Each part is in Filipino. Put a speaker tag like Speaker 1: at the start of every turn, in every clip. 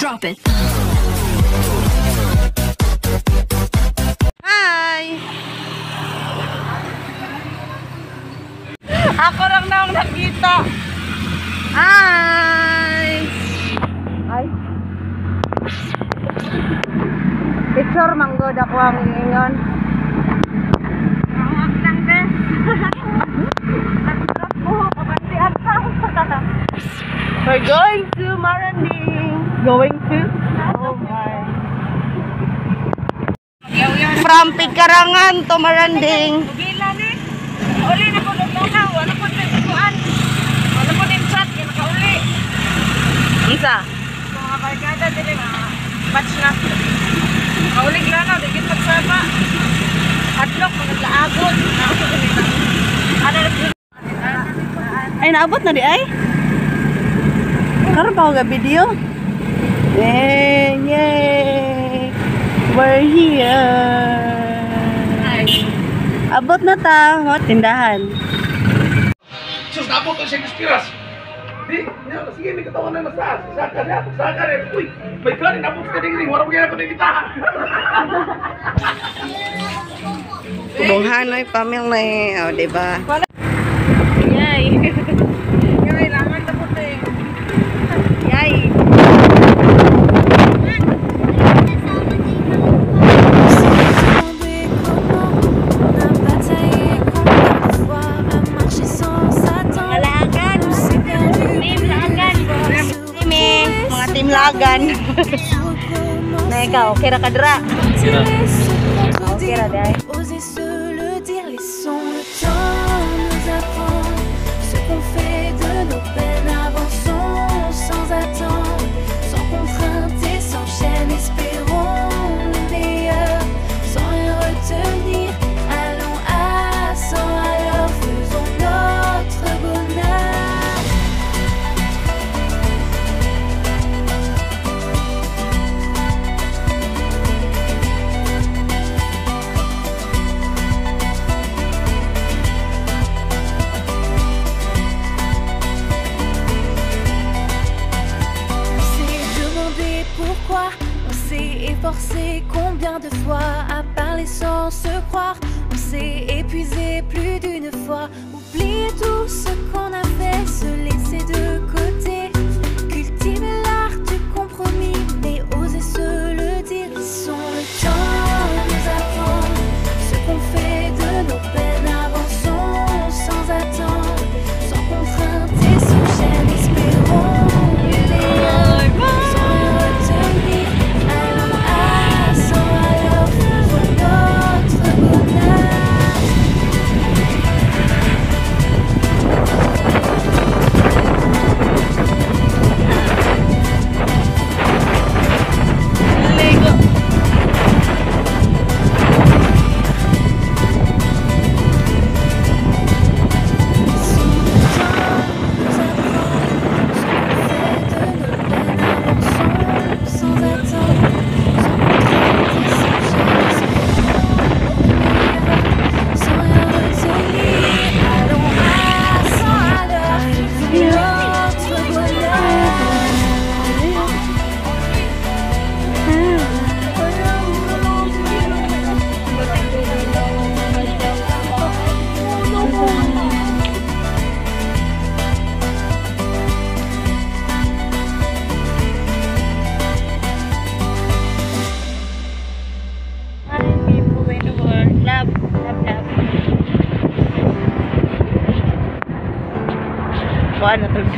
Speaker 1: Drop it.
Speaker 2: Hi! Ako lang na ang nakita. Hi! Hi! Picture manggod ako ang ingon. Awak lang guys. Nagtrap buhok o bandian pa. We're going to Maranding. Going to? Oh my. From Pigkarangan to Maranding.
Speaker 3: Gila ni. Uli na po lutuhan. Wala po nagsukuan. Wala po nimsat. Yung nakauli.
Speaker 2: Isa.
Speaker 3: Mga barkada din mga batch na. Nakauli gila na. Digit magsama. Hadlok. Mga laabot.
Speaker 2: Ay, naabot na di ay? Karoon pa ako ga video. Yay! Yay! We're here! Abot na ta. Tindahan.
Speaker 4: Sus, napot ang siya kispiras. Di, sige, may katawan na masaas. Saka niya, saka rin. Uy, may kanin, napot ka ding ring. Warang kaya ako nagkitahan.
Speaker 2: Bung Hanoy family. O, diba?
Speaker 3: Yay. Yay, laman na po tayo.
Speaker 2: Yay! Lagan. Na ikaw, okay ra kadra.
Speaker 4: Sira.
Speaker 2: Okay ra dai.
Speaker 5: Oser se le dire, laissons le temps nous apprendre ce qu'on fait de nos peines, avançons sans attendre, sans contrainte et sans chaîne, espérons le meilleur, sans rien retenir, allons à 100 à l'heure, faisons notre bonheur. On s'est efforcé combien de fois à parler sans se croire. On s'est épuisé plus d'une fois. Oublier tout ce qu'on a fait, se laisser de côté. Cultiver l'art du compromis, mais oser se le dire. Laissons le temps nous apprendre ce qu'on fait de nos peines. Avançons sans attendre, sans contrainte et sans chaîne. Espérons le meilleur.
Speaker 2: Ano to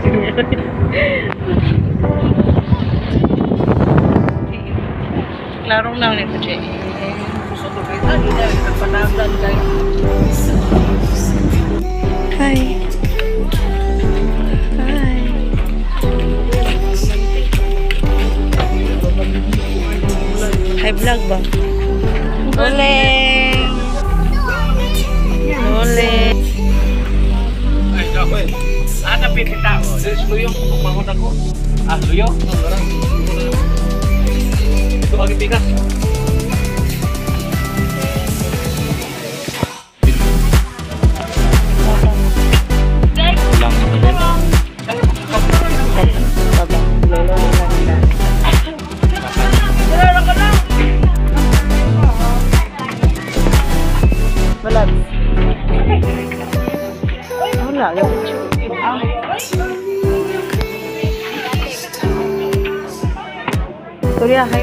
Speaker 2: larong lang nito siya. Hi. Hi. Hi vlog ba? Oleng. Oleng.
Speaker 4: Ay, ako eh. Ada pinti tao. Dari luyong pembangun aku. Ah, luyong. Itu lagi pikas. Pulang.
Speaker 2: Kuya, hi.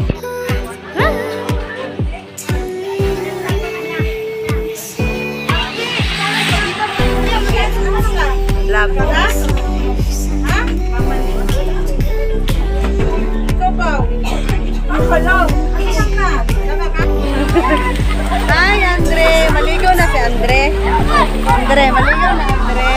Speaker 2: Love. Hi, Andre. Maligaw na si Andre. Andre, maligaw na Andre.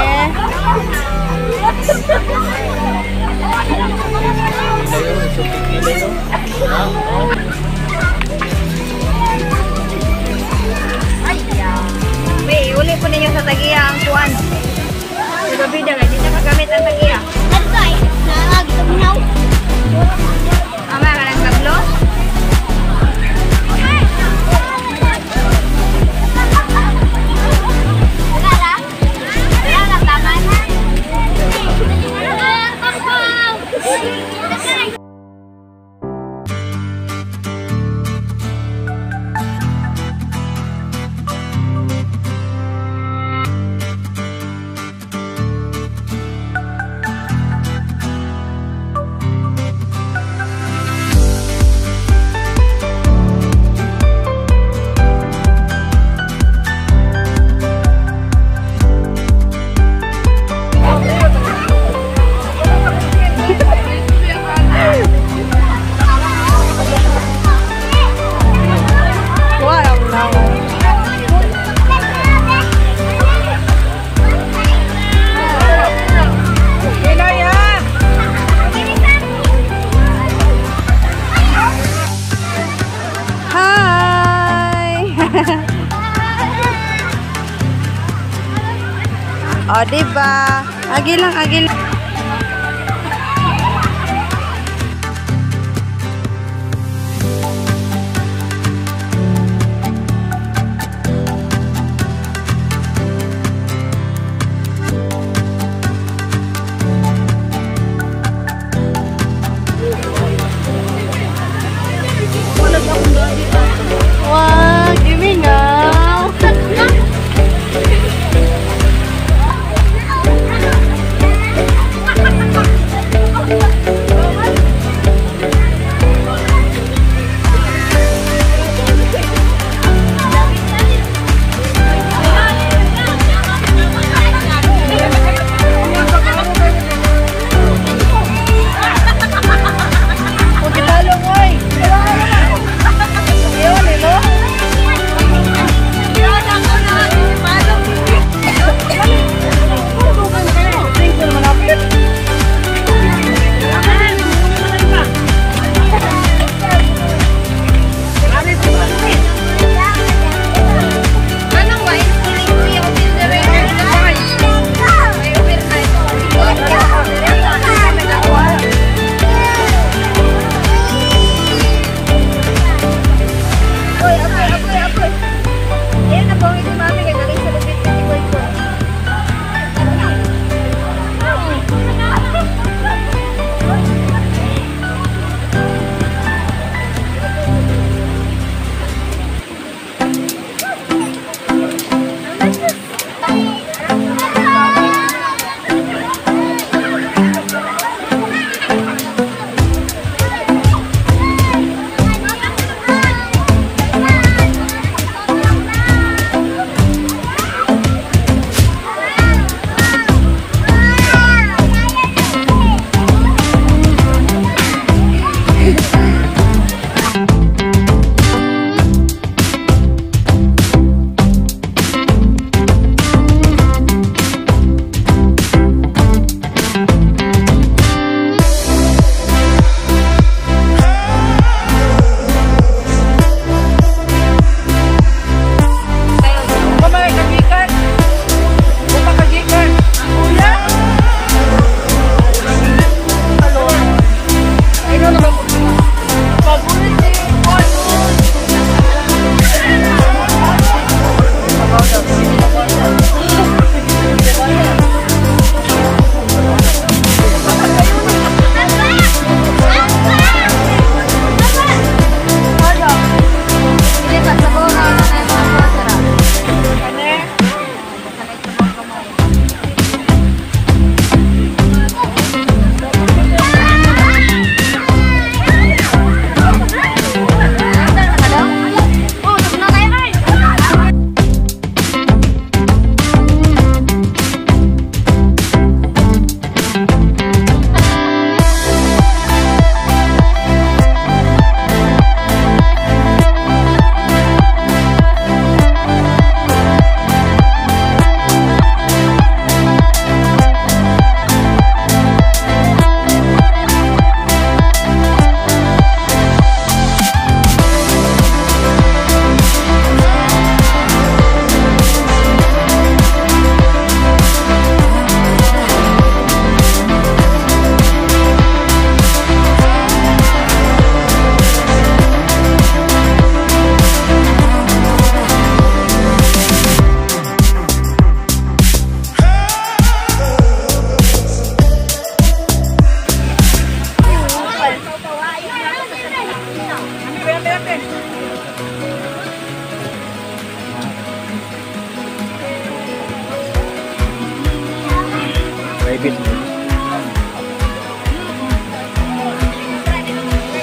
Speaker 3: May, uli po ninyo sa tagiya ang kuwan. Sa gabi na, hindi na kagamit ang tagiya. Ama ka ng kablo?
Speaker 2: O, diba? Agi lang, agi lang. Wow, give me now.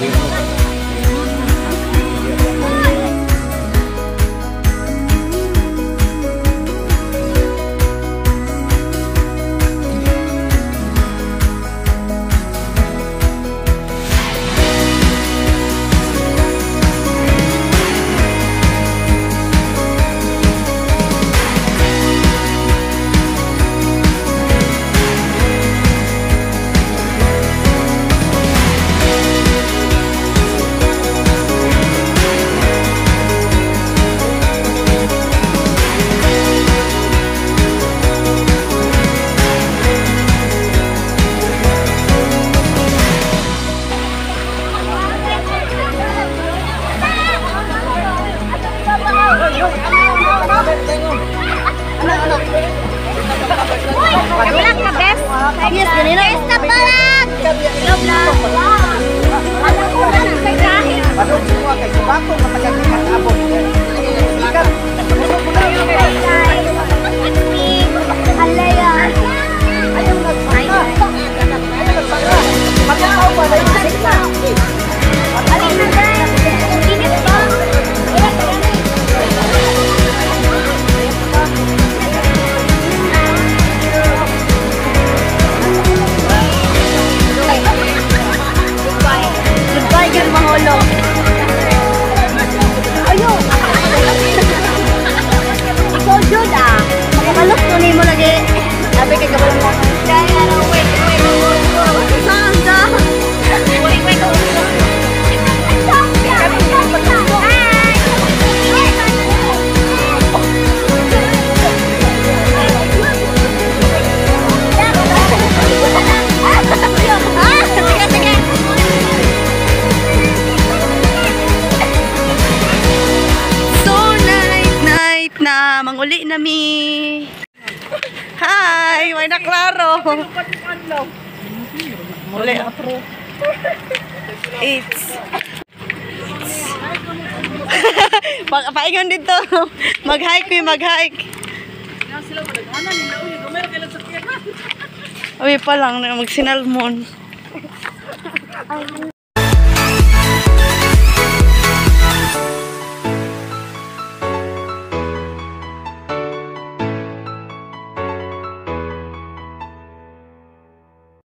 Speaker 2: Kabilang ka, best. Yes, ganito. Best na palag. Love na.
Speaker 3: Padung semua kay Kubato matagal ni mag-abot.
Speaker 2: Alaya. Ayaw nagpaka.
Speaker 3: Magkakaw ba na yung sikna?
Speaker 2: Alin na dahil. Init ba? Goodbye, girl, maholo. Ayaw. Ikaw, Jude, ah. Makakalok, tunay mo lagi. Sabi kay kabalang mo. Kaya, wait. Saan, saan? Wait. So, night na. Manguli na mi. Hi! May naklaro. Muli. It's... Paingon dito. Mag-hike. Uy pa lang, magsinalmon.